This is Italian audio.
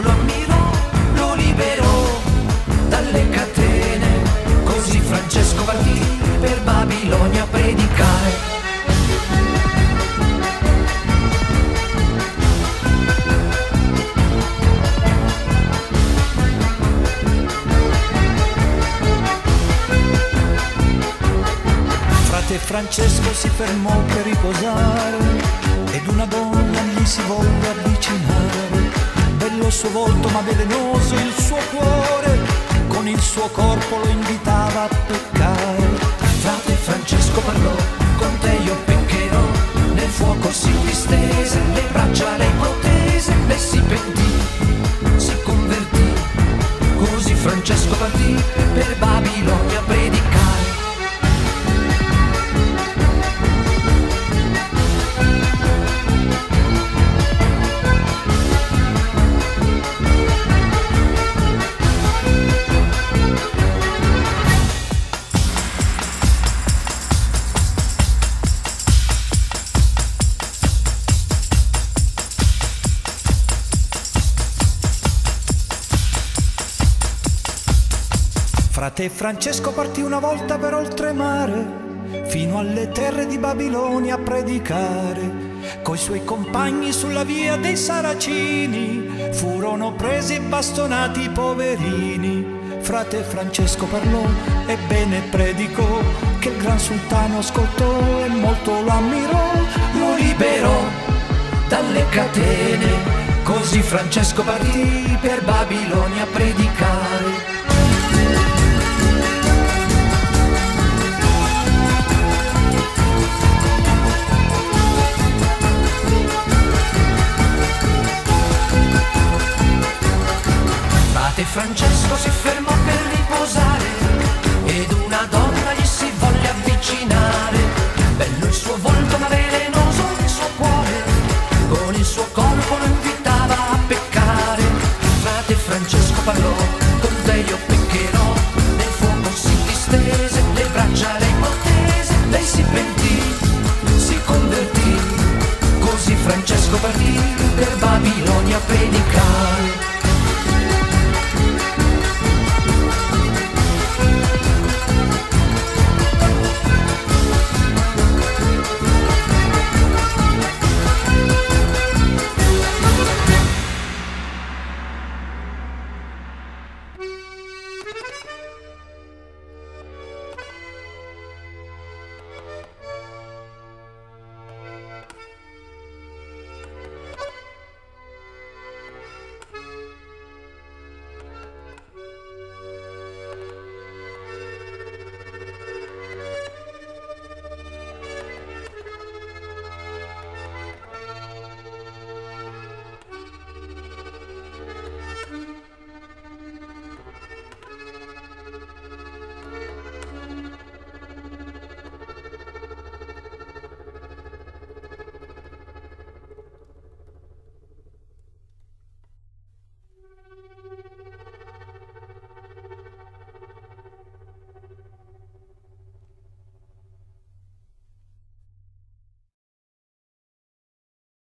lo ammirò, lo liberò dalle catene. Così Francesco partì per Babilonia a predicare. Frate Francesco si fermò per riposare ed una donna gli si volle avvicinare. Bello il suo volto ma velenoso il suo cuore, con il suo corpo lo invitava a peccare. Frate Francesco parlò, con te io peccherò. Nel fuoco si distese, le braccia lei protese, lei si pentì, si convertì. Così Francesco partì per Babilonia a predicare. Frate Francesco partì una volta per oltremare, fino alle terre di Babilonia a predicare. Coi suoi compagni sulla via dei Saracini furono presi e bastonati i poverini. Frate Francesco parlò e bene predicò, che il gran sultano ascoltò e molto lo ammirò. Lo liberò dalle catene, così Francesco partì per Babilonia a predicare. Francesco si fermò per riposare ed una donna gli si volle avvicinare. Bello il suo volto ma velenoso il suo cuore, con il suo corpo lo invitava a peccare. Frate Francesco parlò, con te io peccherò. Nel fuoco si distese, le braccia lei protese, lei si pentì, si convertì. Così Francesco partì per Babilonia a predicare.